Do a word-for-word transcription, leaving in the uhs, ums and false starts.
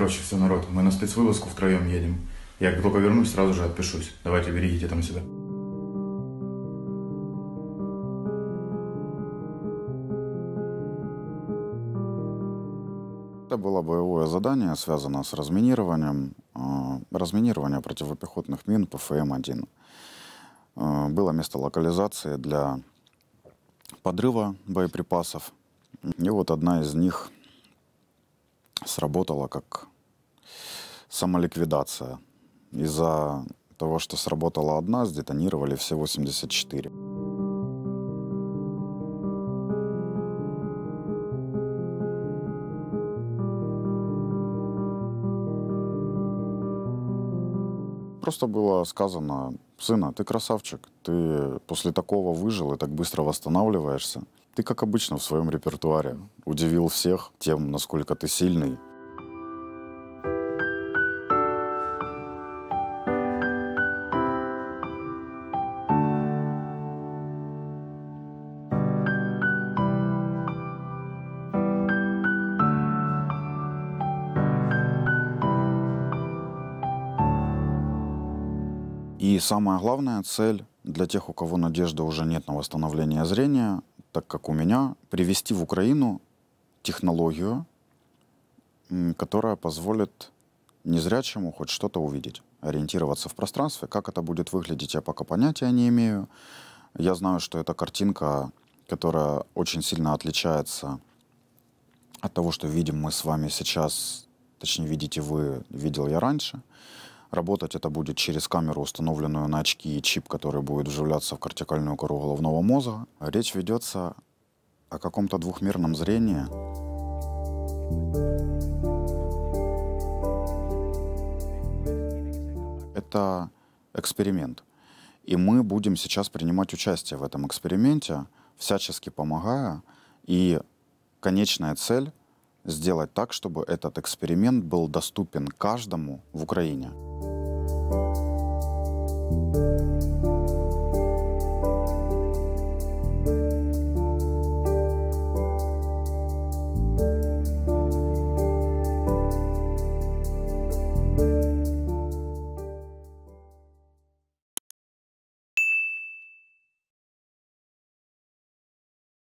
Короче, все, народ, мы на спецвылазку втроем едем. Я как только вернусь, сразу же отпишусь. Давайте, берегите там себя. Это было боевое задание, связанное с разминированием, разминирование противопехотных мин П Ф М один. Было место локализации для подрыва боеприпасов. И вот одна из них сработала как самоликвидация. Из-за того, что сработала одна, сдетонировали все восемьдесят четыре. Просто было сказано: сына, ты красавчик, ты после такого выжил и так быстро восстанавливаешься. Ты, как обычно, в своем репертуаре удивил всех тем, насколько ты сильный. И самая главная цель для тех, у кого надежды уже нет на восстановление зрения, так как у меня, привести в Украину технологию, которая позволит незрячему хоть что-то увидеть, ориентироваться в пространстве. Как это будет выглядеть, я пока понятия не имею. Я знаю, что это картинка, которая очень сильно отличается от того, что видим мы с вами сейчас, точнее, видите вы, видел я раньше. Работать это будет через камеру, установленную на очки, и чип, который будет вживляться в кортикальную кору головного мозга. Речь ведется о каком-то двухмерном зрении. Это эксперимент. И мы будем сейчас принимать участие в этом эксперименте, всячески помогая. И конечная цель — сделать так, чтобы этот эксперимент был доступен каждому в Украине. Thank you.